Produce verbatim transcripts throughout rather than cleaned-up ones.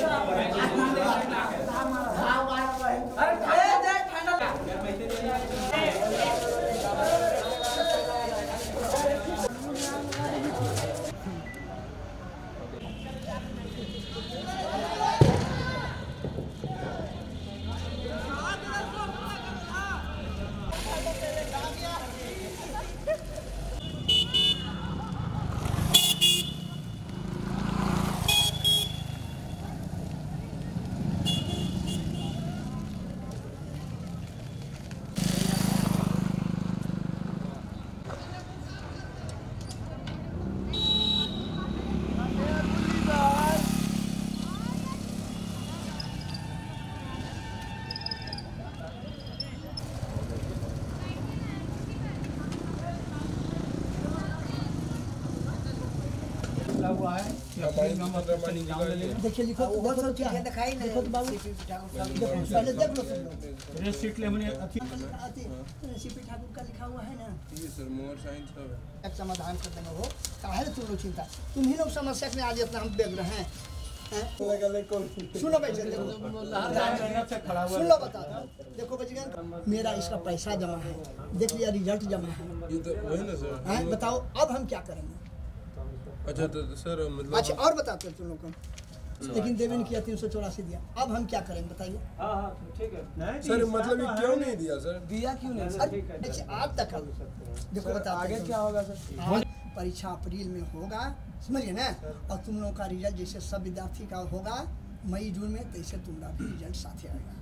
हुआ है देखिए लिखो बहुत सारा चीज है दिखाई नहीं देखो तो बाबू पहले देख लो सब लोग रेड सीट ले हमने सीपी ठाकुर का लिखा हुआ है ना ये सर मोर साइन सब एक समाधान कर देंगे वो काहे तुम लोग चिंता तुम ही लोग समस्या में आज अपना हम देख रहे हैं सुनो भाई सुन लो बता देखो बजरंग मेरा इसका पैसा जमा है देख लिया रिजल्ट जमा है वही ना सर बताओ अब हम क्या करेंगे। अच्छा तो सर मतलब अच्छा और बताते हैं तुम लोग को लेकिन देवे ने किया तीन सौ चौरासी दिया अब हम क्या करेंगे बताइए। हाँ हाँ ठीक है सर मतलब क्यों नहीं दिया सर दिया क्यों नहीं अच्छा आज तक देखो बता आगे क्या होगा सर परीक्षा अप्रैल में होगा समझिए ना और तुम लोगों का रिजल्ट जैसे सब विद्यार्थी का होगा मई जून में तैसे तुम्हारा भी रिजल्ट साथ आएगा।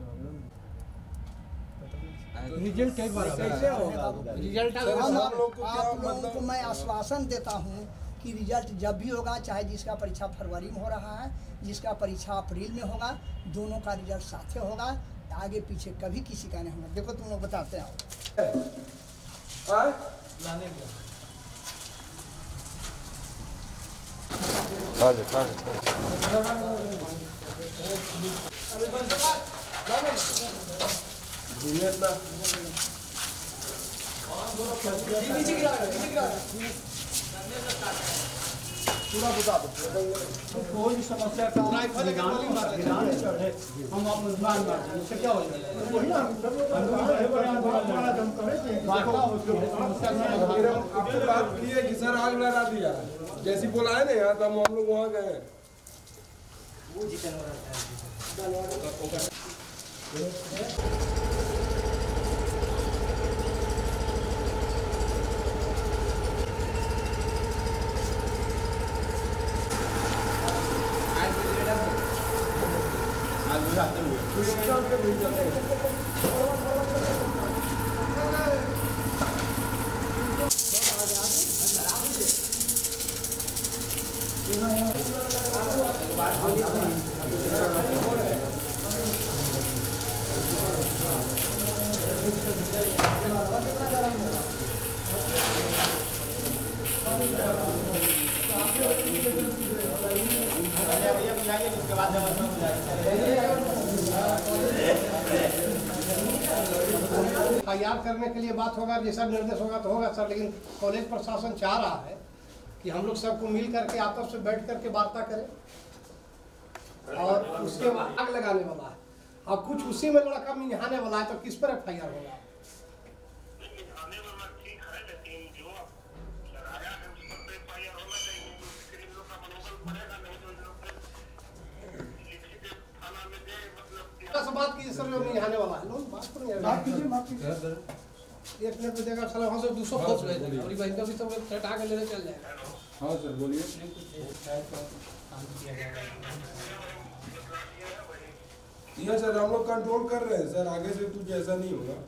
रिजल्ट कैसे होगा रिजल्ट आप लोगों को मैं आश्वासन देता हूँ कि रिजल्ट जब भी होगा चाहे जिसका परीक्षा फरवरी में हो रहा है जिसका परीक्षा अप्रैल में होगा दोनों का रिजल्ट साथे होगा आगे पीछे कभी किसी का नहीं होगा। देखो तुम लोग बताते आओ खाले खाले पूरा बता दो कोई भी समस्या का हम उससे क्या हो आपसे बात की है कि सर आग लगा दिया जैसी बोला है ना यहाँ तो हम लोग वहाँ गए तैयार करने के लिए बात होगा जैसा निर्देश होगा तो होगा सर लेकिन कॉलेज प्रशासन चाह रहा है कि हम लोग सबको मिल करके आपस में बैठ करके वार्ता करें और उसके बाद आग लगाने वाला है और कुछ उसी में लड़का मिन्हाने वाला है तो किस पर एफ आई आर होगा। बात कीजिए सर जो मिन्हाने वाला है लोग बात करेंगे बात कीजिए बात कीजिए एक मिनट में देगा साला वहाँ से दो सौ खोज गए और भाई कभी तो हटा के लेने चल जाएगा। हाँ सर बोलिए ये सर हम लोग कंट्रोल कर रहे हैं सर आगे से कुछ ऐसा नहीं होगा।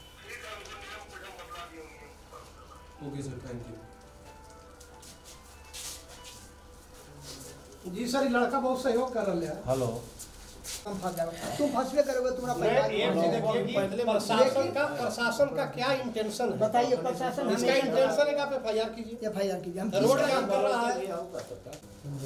Okay sir thank you. जी सर ये लड़का बहुत सहयोग कर रहा है। हेलो तुम फंस जाओगे तुम फंसवे करोगे तुम्हारा प्रशासन का प्रशासन का क्या इंटेंशन है बताइए प्रशासन इसका इंटेंशन है कि आप एफ आई आर कीजिए एफ आई आर कीजिए हम रोड काम कर रहा है।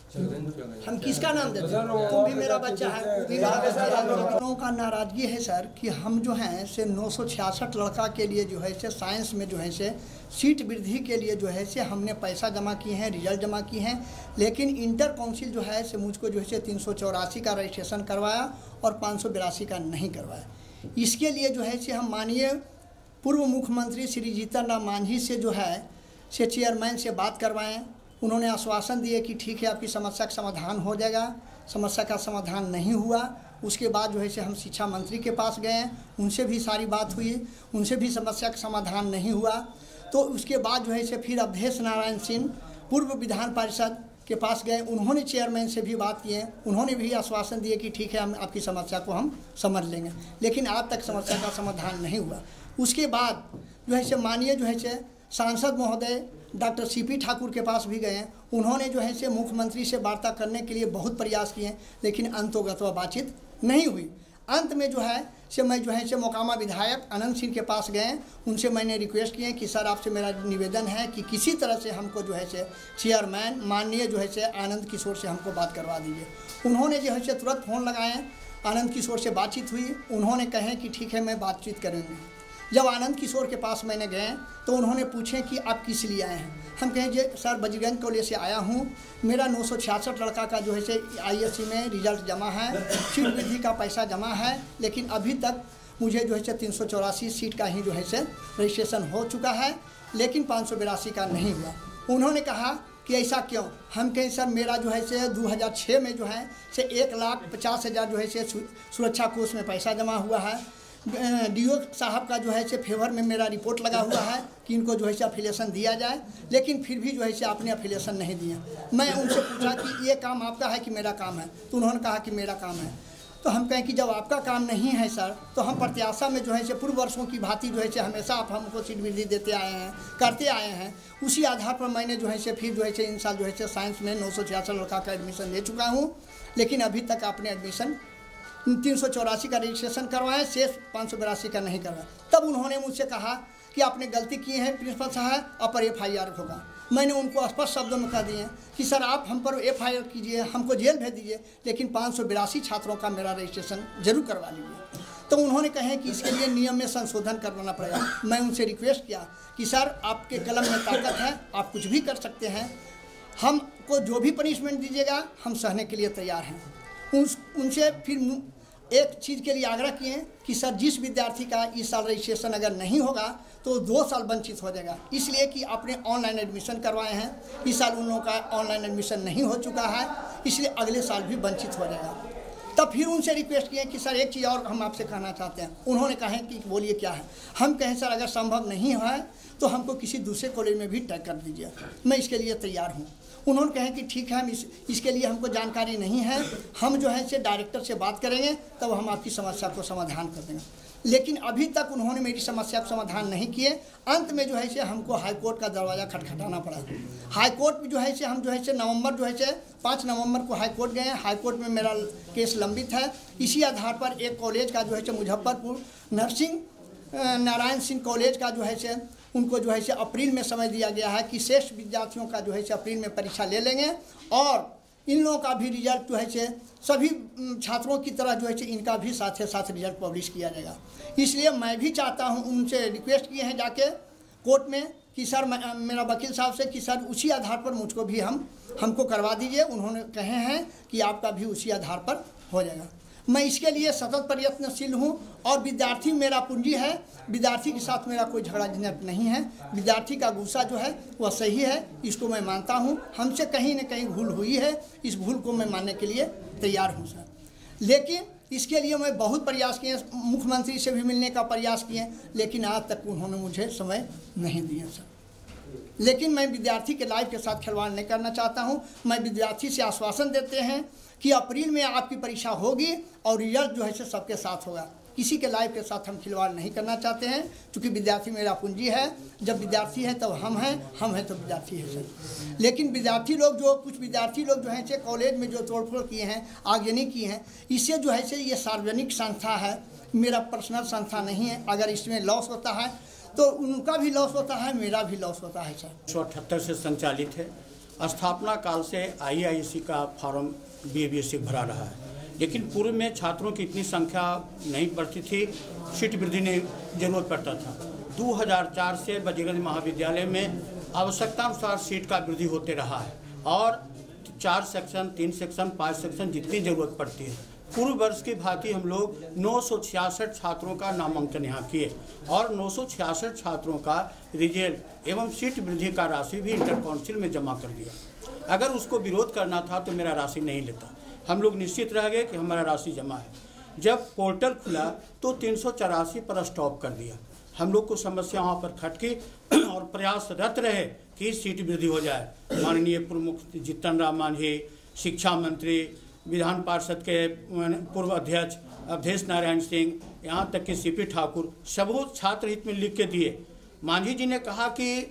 हम किसका नाम देते हैं? तुम भी मेरा बच्चा है, वो भी मेरा बच्चा है। लोगों का नाराजगी है सर कि हम जो हैं से नौ सौ छियासठ लड़का के लिए जो है से साइंस में जो है से सीट वृद्धि के लिए जो है से हमने पैसा जमा किए हैं, रिजल्ट जमा किए हैं, लेकिन इंटर काउंसिल जो है से मुझको जो है से तीन सौ चौरासी का रजिस्ट्रेशन करवाया और पाँच सौ बिरासी का नहीं करवाया। इसके लिए जो है से हम माननीय पूर्व मुख्यमंत्री श्री जीतन राम मांझी से जो है से चेयरमैन से बात करवाएं। उन्होंने आश्वासन दिए कि ठीक है आपकी समस्या का समाधान हो जाएगा। समस्या का समाधान नहीं हुआ। उसके बाद जो है से हम शिक्षा मंत्री के पास गए, उनसे भी सारी बात हुई, उनसे भी समस्या का समाधान नहीं हुआ। तो उसके बाद जो है से फिर अवधेश नारायण सिंह पूर्व विधान परिषद के पास गए, उन्होंने चेयरमैन से भी बात किए, उन्होंने भी आश्वासन दिए कि ठीक है हम आपकी समस्या को हम समझ लेंगे, लेकिन आज तक समस्या का समाधान नहीं हुआ। उसके बाद जो है से माननीय जो है से सांसद महोदय डॉक्टर सी पी ठाकुर के पास भी गए, उन्होंने जो है से मुख्यमंत्री से वार्ता करने के लिए बहुत प्रयास किए, लेकिन अंतोगत्वा बातचीत नहीं हुई। अंत में जो है से मैं जो है से मोकामा विधायक अनंत सिंह के पास गए, उनसे मैंने रिक्वेस्ट किए कि सर आपसे मेरा निवेदन है कि किसी तरह से हमको जो है से चेयरमैन माननीय जो है से आनंद किशोर से हमको बात करवा दीजिए। उन्होंने जो है से तुरंत फ़ोन लगाए, आनंद किशोर से बातचीत हुई, उन्होंने कहे कि ठीक है मैं बातचीत करेंगे। जब आनंद किशोर के पास मैंने गए तो उन्होंने पूछे कि आप किस लिए आए हैं। हम कहें जे सर बजरंग कॉलेज से आया हूँ, मेरा नौ सौ छियासठ लड़का का जो है से आई एस सी में रिजल्ट जमा है, सीट वृद्धि का पैसा जमा है, लेकिन अभी तक मुझे जो है से तीन सौ चौरासी सीट का ही जो है से रजिस्ट्रेशन हो चुका है, लेकिन पाँच सौ बिरासी का नहीं हुआ। उन्होंने कहा कि ऐसा क्यों? हम कहें सर मेरा जो है से दो हज़ार छः में जो है से एक लाख पचास हज़ार जो है से सुरक्षा कोष में पैसा जमा हुआ है। डी ओ साहब का जो है से फेवर में मेरा रिपोर्ट लगा हुआ है कि इनको जो है से अफिलिएशन दिया जाए, लेकिन फिर भी जो है से आपने अफिलिएशन नहीं दिया। मैं उनसे पूछा कि ये काम आपका है कि मेरा काम है, तो उन्होंने कहा कि मेरा काम है। तो हम कहें कि जब आपका काम नहीं है सर, तो हम प्रत्याशा में जो है से पूर्व वर्षों की भांति जो है से हमेशा आप हमको सीट वृद्धि देते आए हैं, करते आए हैं। उसी आधार पर मैंने जो है से फिर जो है से इन साल जो है से साइंस में नौ सौ छियासठ लड़का का एडमिशन ले चुका हूँ, लेकिन अभी तक आपने एडमिशन तीन सौ चौरासी का रजिस्ट्रेशन करवाएं, शेष पाँच सौ बिरासी का नहीं करवाया। तब उन्होंने मुझसे कहा कि आपने गलती की है प्रिंसिपल साहब, आप पर एफ आई आर होगा। मैंने उनको स्पष्ट शब्दों में कह दिए कि सर आप हम पर एफ आई आर कीजिए, हमको जेल भेज दीजिए, लेकिन पाँच सौ बिरासी छात्रों का मेरा रजिस्ट्रेशन जरूर करवा लीजिए। तो उन्होंने कहे कि इसके लिए नियम में संशोधन करवाना पड़ेगा। मैं उनसे रिक्वेस्ट किया कि सर आपके कलम में ताकत है, आप कुछ भी कर सकते हैं, हमको जो भी पनिशमेंट दीजिएगा हम सहने के लिए तैयार हैं। उन उनसे फिर एक चीज़ के लिए आग्रह किए कि सर जिस विद्यार्थी का इस साल रजिस्ट्रेशन अगर नहीं होगा तो दो साल वंचित हो जाएगा, इसलिए कि आपने ऑनलाइन एडमिशन करवाए हैं, इस साल उन लोगों का ऑनलाइन एडमिशन नहीं हो चुका है, इसलिए अगले साल भी वंचित हो जाएगा। तब फिर उनसे रिक्वेस्ट किए कि सर एक चीज़ और हम आपसे कहना चाहते हैं। उन्होंने कहा कि बोलिए क्या है। हम कहें सर अगर संभव नहीं है तो हमको किसी दूसरे कॉलेज में भी टैग कर दीजिए, मैं इसके लिए तैयार हूँ। उन्होंने कहा कि ठीक है हम इस इसके लिए हमको जानकारी नहीं है, हम जो है से डायरेक्टर से बात करेंगे तब हम आपकी समस्या को समाधान कर देंगे। लेकिन अभी तक उन्होंने मेरी समस्या को समाधान नहीं किए। अंत में जो है से हमको हाई कोर्ट का दरवाज़ा खटखटाना पड़ा। हाई कोर्ट में जो है से हम जो है से नवंबर जो है से पाँच नवंबर को हाई कोर्ट गए। हाई कोर्ट में मेरा केस लंबित है। इसी आधार पर एक कॉलेज का जो है से मुजफ्फरपुर नरसिंह नारायण सिंह कॉलेज का जो है से उनको जो है से अप्रैल में समय दिया गया है कि शेष विद्यार्थियों का जो है से अप्रैल में परीक्षा ले लेंगे और इन लोगों का भी रिजल्ट जो है से सभी छात्रों की तरह जो है से इनका भी साथ साथ रिजल्ट पब्लिश किया जाएगा। इसलिए मैं भी चाहता हूं, उनसे रिक्वेस्ट किए हैं जाके कोर्ट में कि सर मेरा वकील साहब से कि सर उसी आधार पर मुझको भी हम हमको करवा दीजिए। उन्होंने कहे हैं कि आपका भी उसी आधार पर हो जाएगा। मैं इसके लिए सतत प्रयत्नशील हूँ और विद्यार्थी मेरा पूंजी है। विद्यार्थी के साथ मेरा कोई झगड़ा झंझट नहीं है। विद्यार्थी का गुस्सा जो है वह सही है, इसको मैं मानता हूँ। हमसे कहीं न कहीं भूल हुई है, इस भूल को मैं मानने के लिए तैयार हूँ सर। लेकिन इसके लिए मैं बहुत प्रयास किए, मुख्यमंत्री से भी मिलने का प्रयास किए, लेकिन आज तक उन्होंने मुझे समय नहीं दिया सर। लेकिन मैं विद्यार्थी के लाइफ के साथ खिलवाड़ नहीं करना चाहता हूँ। मैं विद्यार्थी से आश्वासन देते हैं कि अप्रैल में आपकी परीक्षा होगी और रिजल्ट जो है से सबके साथ होगा। किसी के लाइफ के साथ हम खिलवाड़ नहीं करना चाहते हैं, क्योंकि विद्यार्थी मेरा पूंजी है। जब विद्यार्थी है तब हम हैं, हम हैं तो विद्यार्थी है सर। लेकिन विद्यार्थी लोग जो कुछ विद्यार्थी लोग जो हैं से कॉलेज में जो तोड़फोड़ किए हैं, आगजनी की हैं, इससे जो है से ये सार्वजनिक संस्था है, मेरा पर्सनल संस्था नहीं है। अगर इसमें लॉस होता है तो उनका भी लॉस होता है, मेरा भी लॉस होता है सर। सौ अठहत्तर से संचालित है स्थापना काल से आई आई एस सी का form B A B S C भरा रहा है, लेकिन पूर्व में छात्रों की इतनी संख्या नहीं बढ़ती थी, सीट वृद्धि नहीं जरूरत पड़ता था। दो हज़ार चार से बजरंग महाविद्यालय में आवश्यकतानुसार सीट का वृद्धि होते रहा है और चार सेक्शन, तीन सेक्शन, पाँच सेक्शन जितनी ज़रूरत पड़ती है। पूर्व वर्ष की भांति हम लोग नौ सौ छियासठ छात्रों का नामांकन यहाँ किए और नौ सौ छियासठ छात्रों का रिजल्ट एवं सीट वृद्धि का राशि भी इंटर काउंसिल में जमा कर दिया। अगर उसको विरोध करना था तो मेरा राशि नहीं लेता, हम लोग निश्चित रह गए कि हमारा राशि जमा है। जब पोर्टल खुला तो तीन सौ चौरासी पर स्टॉप कर दिया। हम लोग को समस्या वहाँ पर खटकी और प्रयासरत रहे कि सीट वृद्धि हो जाए। माननीय प्रमुख जीतन राम मांझी, शिक्षा मंत्री, विधान पार्षद के पूर्व अध्यक्ष अवधेश नारायण सिंह, यहाँ तक कि सी पी ठाकुर सबको छात्र हित में लिख के दिए। मांझी जी ने कहा कि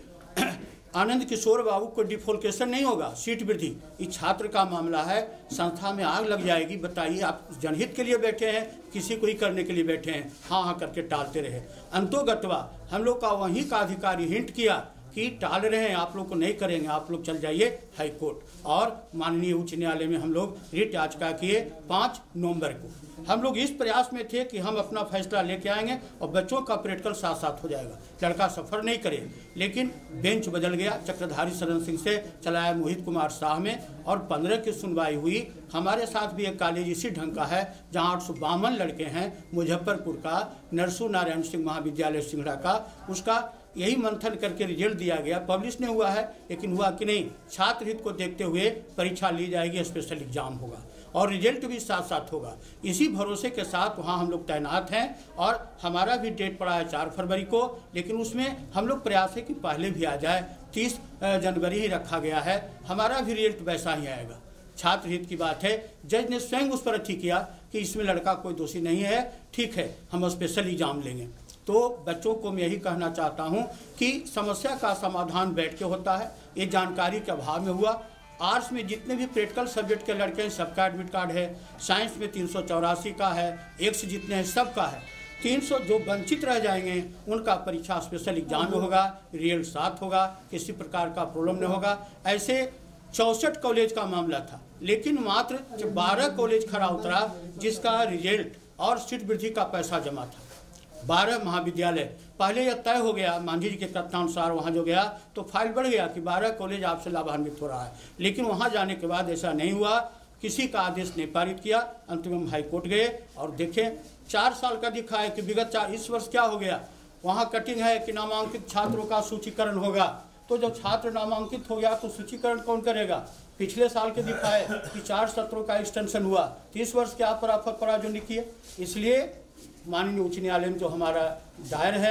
आनंद किशोर बाबू को डिफोल्केशन नहीं होगा, सीट वृद्धि ये छात्र का मामला है, संस्था में आग लग जाएगी। बताइए, आप जनहित के लिए बैठे हैं, किसी को ही करने के लिए बैठे हैं, हाँ हाँ करके टालते रहे। अंतोगत्वा हम लोग का वहीं का अधिकारी हिंट किया कि टाल रहे हैं, आप लोग को नहीं करेंगे, आप लोग चल जाइए हाई कोर्ट। और माननीय उच्च न्यायालय में हम लोग रिट याचिका किए पाँच नवंबर को। हम लोग इस प्रयास में थे कि हम अपना फैसला लेके आएंगे और बच्चों का प्रैक्टिकल साथ साथ हो जाएगा, लड़का सफ़र नहीं करे। लेकिन बेंच बदल गया, चक्रधारी शरण सिंह से चलाया मोहित कुमार शाह में, और पंद्रह की सुनवाई हुई। हमारे साथ भी एक कॉलेज इसी ढंग का है जहाँ आठ सौ बावन लड़के हैं, मुजफ्फरपुर का नरसू नारायण सिंह महाविद्यालय सिंगड़ा का, उसका यही मंथन करके रिजल्ट दिया गया। पब्लिश नहीं हुआ है, लेकिन हुआ कि नहीं, छात्र हित को देखते हुए परीक्षा ली जाएगी, स्पेशल एग्जाम होगा और रिजल्ट भी साथ साथ होगा। इसी भरोसे के साथ वहाँ हम लोग तैनात हैं और हमारा भी डेट पड़ा है चार फरवरी को, लेकिन उसमें हम लोग प्रयास है कि पहले भी आ जाए। तीस जनवरी ही रखा गया है, हमारा भी रिजल्ट वैसा ही आएगा। छात्र हित की बात है, जज ने स्वयं उस पर अथी किया कि इसमें लड़का कोई दोषी नहीं है, ठीक है हम स्पेशल एग्जाम लेंगे। तो बच्चों को मैं यही कहना चाहता हूं कि समस्या का समाधान बैठ के होता है, ये जानकारी के अभाव में हुआ। आर्ट्स में जितने भी प्रैक्टिकल सब्जेक्ट के लड़के हैं सबका एडमिट कार्ड है, साइंस में तीन सौ चौरासी का है, एक से जितने हैं सबका है। तीन सौ जो वंचित रह जाएंगे उनका परीक्षा स्पेशल एग्जाम में होगा, रिजल्ट साथ होगा, किसी प्रकार का प्रॉब्लम नहीं होगा। ऐसे चौंसठ कॉलेज का मामला था, लेकिन मात्र बारह कॉलेज खरा उतरा जिसका रिजल्ट और सीट वृद्धि का पैसा जमा था। बारह महाविद्यालय पहले यह तय हो गया, मांझी जी के तथ्यानुसार वहाँ जो गया तो फाइल बढ़ गया कि बारह कॉलेज आपसे लाभान्वित हो रहा है, लेकिन वहाँ जाने के बाद ऐसा नहीं हुआ, किसी का आदेश नहीं पारित किया। अंत में हम हाई कोर्ट गए और देखें चार साल का दिखा है कि विगत चार इस वर्ष क्या हो गया, वहाँ कटिंग है कि नामांकित छात्रों का सूचीकरण होगा। तो जब छात्र नामांकित हो गया तो सूचीकरण कौन करेगा? पिछले साल के दिखा है कि चार सत्रों का एक्सटेंशन हुआ, तीस वर्ष के आप पर आफत पड़ा जो लिखिए। इसलिए माननीय उच्च न्यायालय में जो हमारा दायर है,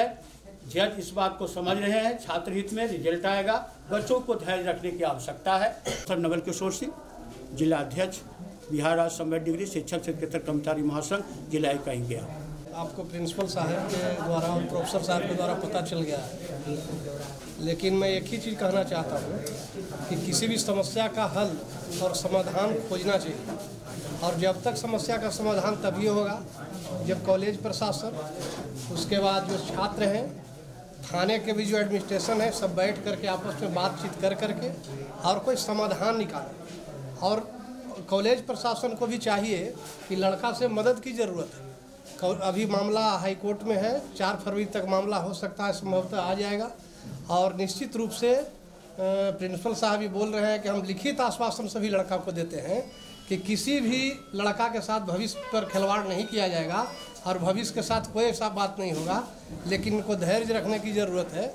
जज इस बात को समझ रहे हैं, छात्र हित में रिजल्ट आएगा, बच्चों को धैर्य रखने की आवश्यकता है। सर नवल किशोर सिंह, जिला अध्यक्ष बिहार राज्य समवेत डिग्री शिक्षक क्षेत्र कर्मचारी महासंघ, जिला इकाई गया। आपको प्रिंसिपल साहब के द्वारा और प्रोफेसर साहब के द्वारा पता चल गया है, लेकिन मैं एक ही चीज़ कहना चाहता हूँ कि किसी भी समस्या का हल और समाधान खोजना चाहिए, और जब तक समस्या का समाधान तभी होगा जब कॉलेज प्रशासन, उसके बाद जो छात्र हैं, थाने के भी जो एडमिनिस्ट्रेशन है, सब बैठ करके आपस में बातचीत कर करके और कोई समाधान निकालें। और कॉलेज प्रशासन को भी चाहिए कि लड़का से मदद की ज़रूरत है। अभी मामला हाई कोर्ट में है, चार फरवरी तक मामला हो सकता है, संभवतः आ जाएगा। और निश्चित रूप से प्रिंसिपल साहब भी बोल रहे हैं कि हम लिखित आश्वासन सभी लड़का को देते हैं कि किसी भी लड़का के साथ भविष्य पर खिलवाड़ नहीं किया जाएगा और भविष्य के साथ कोई ऐसा बात नहीं होगा, लेकिन इनको धैर्य रखने की ज़रूरत है।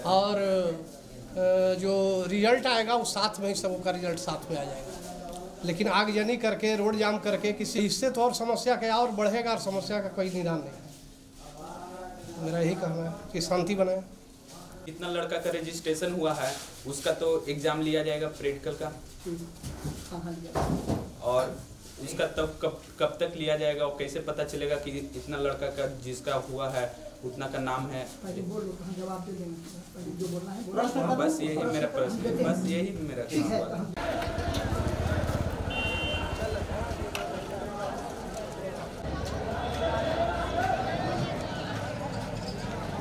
और जो रिजल्ट आएगा वो साथ में ही सबका रिजल्ट साथ में आ जाएगा, लेकिन आगजनी करके रोड जाम करके किसी इससे तो और समस्या क्या और बढ़ेगा और समस्या का कोई निदान नहीं। मेरा यही कहना है कि शांति बनाए। कितना लड़का का रजिस्ट्रेशन हुआ है उसका तो एग्जाम लिया जाएगा प्रैक्टिकल का, और उसका तब कब कब तक लिया जाएगा और कैसे पता चलेगा कि इतना लड़का का जिसका हुआ है उतना का नाम है? बस यही मेरा प्रश्न, बस यही मेरा सवाल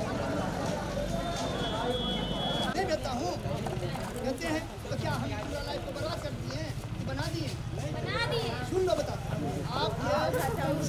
है। देता हूँ, देते हैं तो क्या हम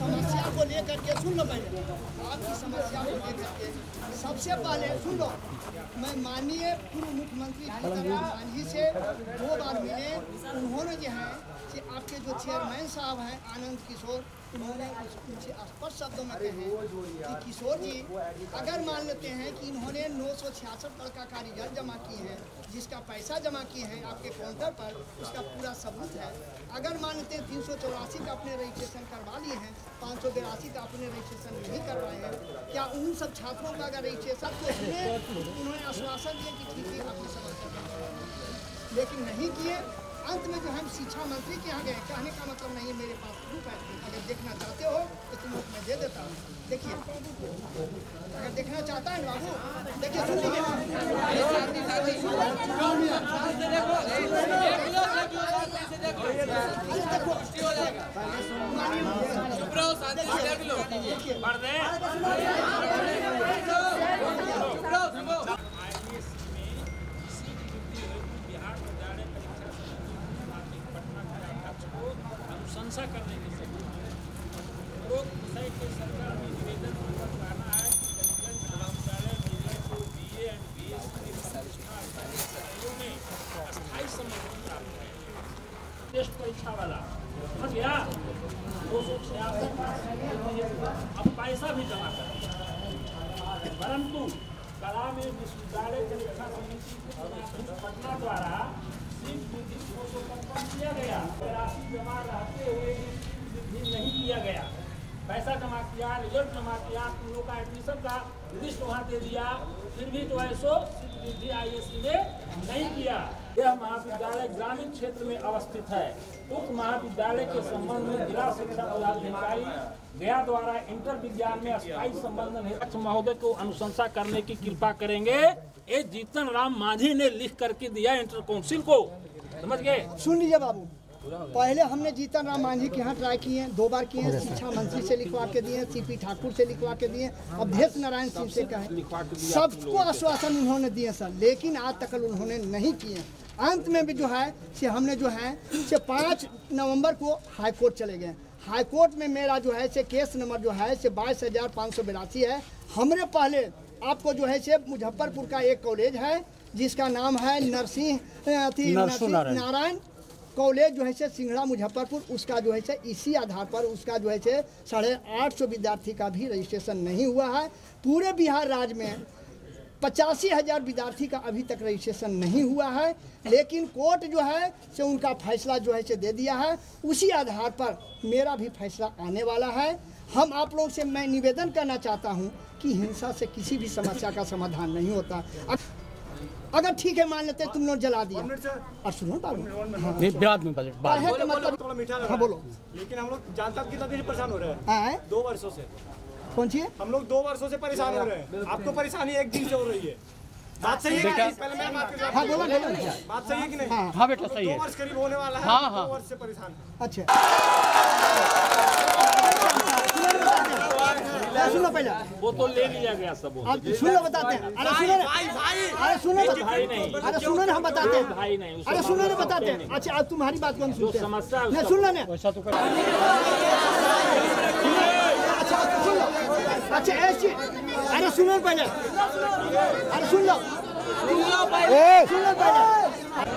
समस्या को लेकर के सुन लो, पहले आपकी समस्या को लेकर के सबसे पहले सुन लो। मैं माननीय पूर्व मुख्यमंत्री जीतन राम मांझी से दो बार मिले। उन्होंने जो है कि आपके जो चेयरमैन साहब हैं आनंद किशोर, उन्होंने उनसे स्पष्ट शब्दों में कहे कि किशोर जी अगर मान लेते हैं कि इन्होंने नौ सौ छियासठ लड़का का रिजल्ट जमा किए हैं, जिसका पैसा जमा किए हैं आपके काउंटर पर, उसका पूरा सबूत है। अगर मान लेते हैं तीन सौ चौरासी का अपने रजिस्ट्रेशन करवा लिए हैं, पाँच सौ बिरासी का अपने रजिस्ट्रेशन नहीं करवाए हैं, क्या उन सब छात्रों का अगर रजिस्ट्रेशन तो उसमें उन्होंने आश्वासन दिया कि ठीक है आपकी समस्या, लेकिन नहीं किए। अंत में जो हम शिक्षा मंत्री के यहाँ गए, कहने का मतलब नहीं मेरे पास प्रूफ है, अगर देखना चाहते हो तो तुम लोग मैं दे देता हूँ। देखिए अगर देखना चाहता है बाबू, देखिए सुन लीजिए। अनुशंसा करने के लिए उपरोक्त विषय के सरकार में निवेदन पूर्वक कहना है कि करीबगंज महाविद्यालय जिले को B A and B S C के प्रतिष्ठा अधिकारियों में अस्थायी सम्मान प्राप्त है। टेस्ट परीक्षा वाला समझ गया, दो सौ छियासठ अब पैसा भी जमा कर, परंतु कला में विश्वविद्यालय परीक्षा समिति पटना द्वारा किया गया, राशि जमा रहते हुए भी नहीं किया गया, पैसा जमा किया, रिजल्ट जमा किया, तुम लोग का एडमिशन का लिस्ट वहाँ दे दिया, फिर भी जो है सो वृद्धि आई एस सी ने नहीं किया। यह महाविद्यालय ग्रामीण क्षेत्र में अवस्थित है। उक्त महाविद्यालय के संबंध में जिला शिक्षा पदाधिकारी गया द्वारा इंटर विज्ञान में अस्थायी संबंधन हेतु महोदय को अनुशंसा करने की कृपा करेंगे। ये जीतन राम मांझी ने लिख करके दिया इंटर काउंसिल को, समझ गए। सुन लीजिए बाबू, पहले हमने जीतन राम मांझी के यहाँ ट्राई किए हैं, दो बार किए हैं, शिक्षा मंत्री से लिखवा के दिए, सीपी ठाकुर से लिखवा के दिए, अवधेश नारायण सिंह से कहे, सबको आश्वासन उन्होंने दिए सर, लेकिन आज तक उन्होंने नहीं किए। अंत में भी जो है से हमने जो है से पाँच नवंबर को हाई कोर्ट चले गए। हाई कोर्ट में मेरा जो है से केस नंबर जो है से बाईस हजार पाँच सौ बिरासी है। हमने पहले आपको जो है से मुजफ्फरपुर का एक कॉलेज है जिसका नाम है नरसिंह नारायण कॉलेज जो है से सिंगड़ा मुजफ्फरपुर, उसका जो है से इसी आधार पर उसका जो है से साढ़े आठ सौ विद्यार्थी का भी रजिस्ट्रेशन नहीं हुआ है। पूरे बिहार राज्य में पचासी हजार विद्यार्थी का अभी तक रजिस्ट्रेशन नहीं हुआ है, लेकिन कोर्ट जो है से उनका फैसला जो है से दे दिया है। उसी आधार पर मेरा भी फैसला आने वाला है। हम आप लोगों से मैं निवेदन करना चाहता हूं कि हिंसा से किसी भी समस्या का समाधान नहीं होता। अगर ठीक है मान लेते तुम लोग जला दिया और सुनो बाबू, बाद में बजट बाद है मतलब थोड़ा मीठा लग हाँ रहा है। बोलो, लेकिन हम लोग जानता कितना देर से परेशान हो रहे हैं, हाँ दो वर्षों से। कौन सी है? हम लोग दो वर्षों से परेशान हो रहे हैं, आपको परेशानी एक दिन से हो रही है। बात सही है कि नहीं? पहले मैं बात कर हाँ बोलो बोलो। बात सही है कि नहीं? हाँ हाँ बेटा सही दो है। वर्ष करीब होने वाला है, हाँ, हाँ। दो वर्ष से परेशान है। अच्छा सुनो पहले, वो तो ले लिया गया सब। वो आप सुनो बताते हैं। अरे सुनो ना, अरे सुनो ना, भाई नहीं, अरे सुनो ना हम बताते हैं। भाई नहीं, अरे सुनो ना बताते हैं। अच्छा अब तुम्हारी बात को हम सुनते हैं। समस्या है नहीं उसका- सुन लो ना, वैसा तो कर अच्छा सुन लो। अच्छा ऐसी, अरे सुनो पहले, अरे सुन लो, सुन लो पहले।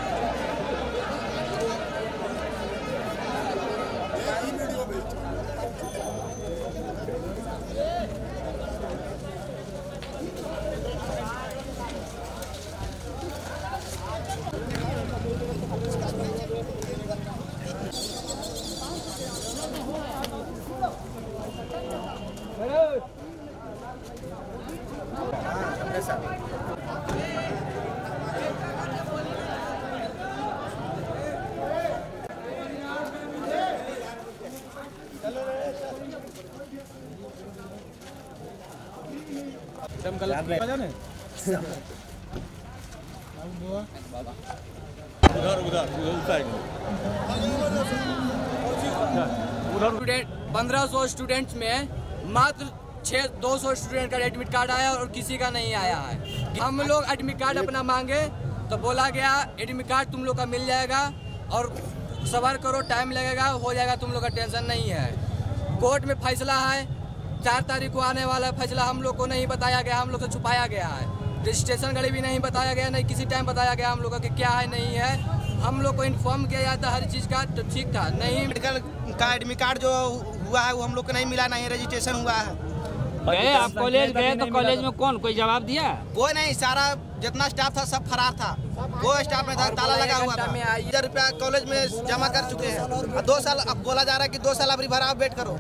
स्टूडेंट पंद्रह सौ स्टूडेंट्स में मात्र छः दो सौ स्टूडेंट का एडमिट कार्ड आया और किसी का नहीं आया है। हम लोग एडमिट कार्ड अपना मांगे तो बोला गया एडमिट कार्ड तुम लोग का मिल जाएगा और सबर करो, टाइम लगेगा, हो जाएगा, तुम लोग का टेंशन नहीं है। कोर्ट में फैसला है, चार तारीख को आने वाला फैसला हम लोग को नहीं बताया गया, हम लोग से छुपाया गया है। रजिस्ट्रेशन घड़ी भी नहीं बताया गया, नहीं किसी टाइम बताया गया हम लोग को कि क्या है नहीं है। हम लोग को इन्फॉर्म किया जाता हर चीज़ का, तो ठीक था। नहीं मेडिकल का एडमिट कार्ड जो हुआ है वो हम लोग को नहीं मिला, नहीं रजिस्ट्रेशन हुआ है। गए आप कॉलेज गए तो कॉलेज में कौन कोई जवाब दिया? कोई नहीं, सारा जितना स्टाफ था सब फरार था, वो स्टाफ में था, ताला लगा हुआ था। हजार रुपया कॉलेज में जमा कर चुके हैं, दो साल अब बोला जा रहा है कि दो साल अभी भरा, वेट करो।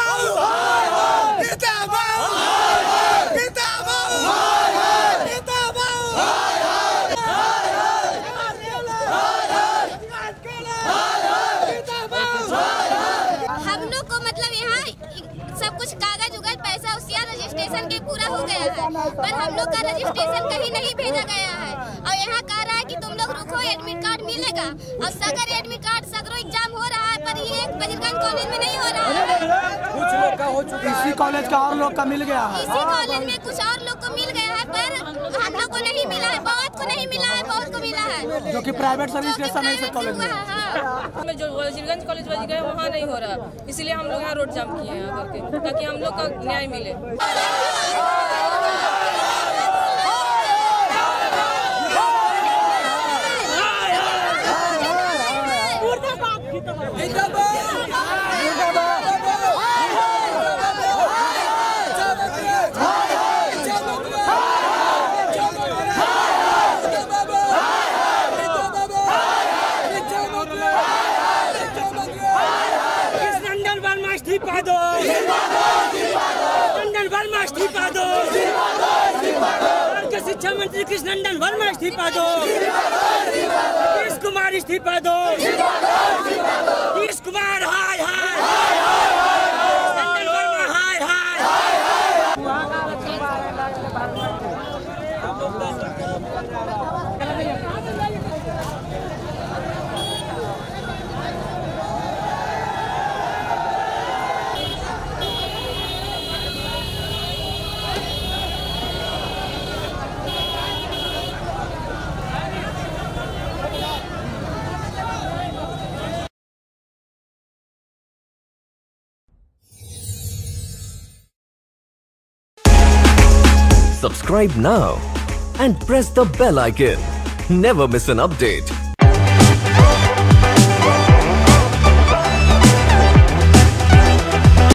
हम लोग को मतलब यहाँ सब कुछ कागज उगज पैसा उसका रजिस्ट्रेशन के पूरा हो गया है, पर हम लोग का रजिस्ट्रेशन कहीं नहीं भेजा गया है। और यहाँ कह रहा है कि तुम लोग रुको, एडमिट कार्ड मिलेगा। और सगर एडमिट कार्ड सगरों एग्जाम हो रहा है, पर ये बजरगंज कॉलेज में नहीं हो रहा है। कुछ लोग का हो चुका है, इसी कॉलेज का और लोग का मिल गया है। इसी कॉलेज में कुछ और लोग को मिल गया है, पर हम लोग को नहीं मिला है। बहुत को नहीं मिला है, बहुत को मिला है, जो कि प्राइवेट सर्विस स्टेशन है कॉलेज में। हमें जो बजरगंज कॉलेज बज गए वहाँ नहीं हो रहा, इसलिए हम लोग यहाँ रोड जाम किए हैं आकर के, ताकि हम लोग का न्याय मिले। इस्तीफा दो, नंदन वर्मा इस्तीफा दो, के शिक्षा मंत्री कृष्णनंदन वर्मा इस्तीफा दो, नीतीश कुमार इस्तीफा दो, नीतीश कुमार हाय हाय, नंदन वर्मा हाय हाय। Subscribe now and press the bell icon. Never miss an update.